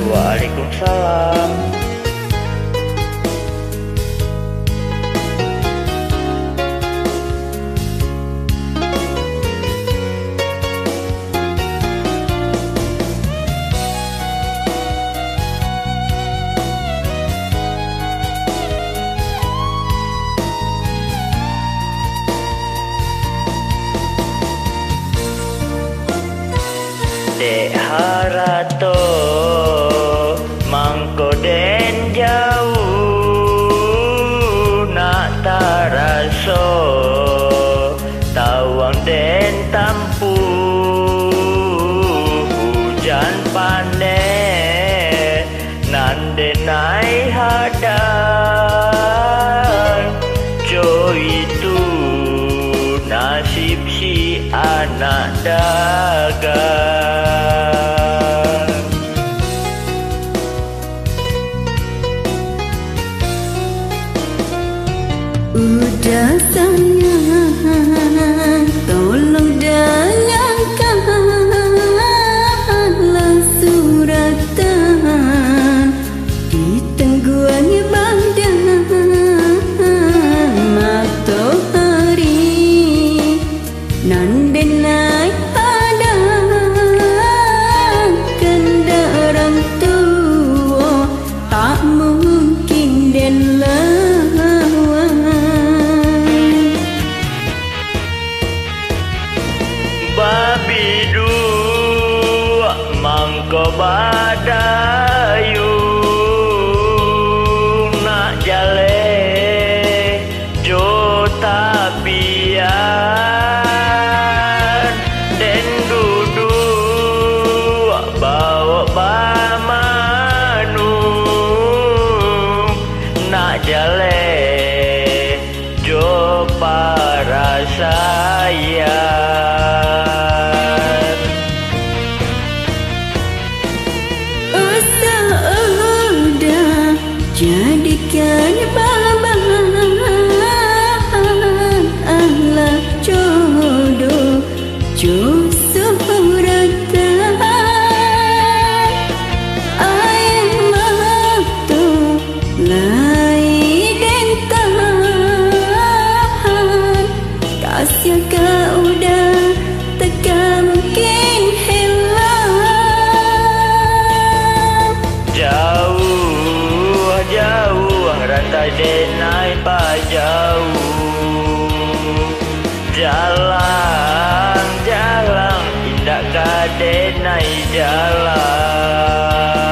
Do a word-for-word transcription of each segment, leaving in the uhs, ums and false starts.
Waalaikumsalam. Dek harato mangko den jauh nak taraso tawang den tampu hujan panen nan den nai hadang jo itu nasib si anak dagang. Udah sayang, tolong dengarkanlah suratan di tengguan badan matahari nan denai padang kendaraan tua tak mungkin den babi dua mangko badayu nak jale jo tapian den duduk bawa bamanu nak jale jo para sayang. Jadikan bahan Allah jodoh jo suratan ayah matu lai den tahan kasih kau udah tekan mungkin hilang jauh jauh rantai denai pa jauh jalan jalan indah ka denai jalan.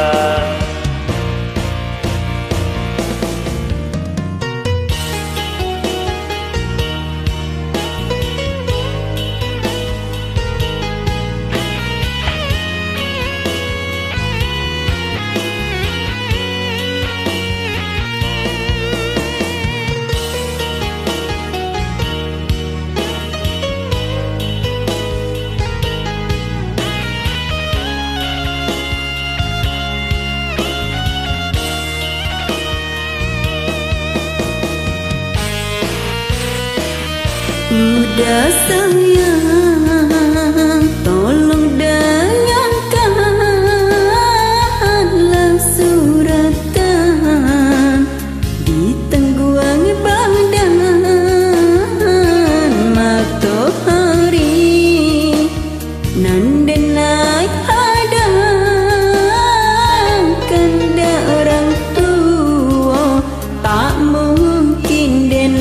Udah sayang, tolong dengarkanlah suratan di tengguan badan matahari nan denai hadang kendaraan tua tak mungkin den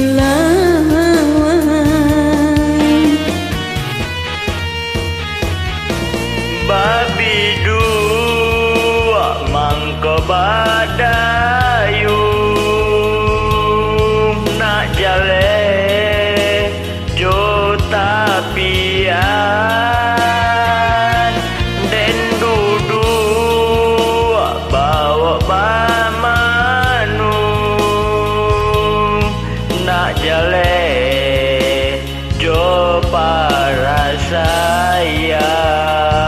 babi dua mangko badayu nak jale jo tapian den duduk bawa bamanu nak jale jo para sayang.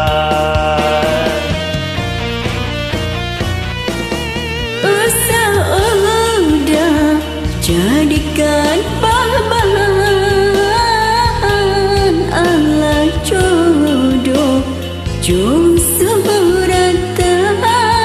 Jadikan bahan Allah jodoh jo suratan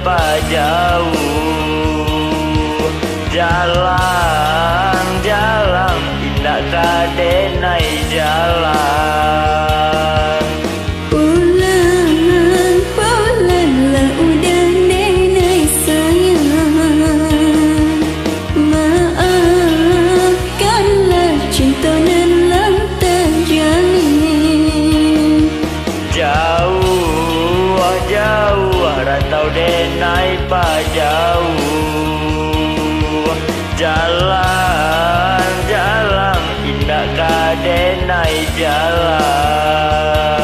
pajauh. Jalan, jalan, indah kadenai jalan. Pulang, pulanglah udah denai sayang. Maafkanlah cinta nan lang terjalin. Jauh, jauh, rantau denai pajauh. Jalan, jalan, indah kadenai jalan.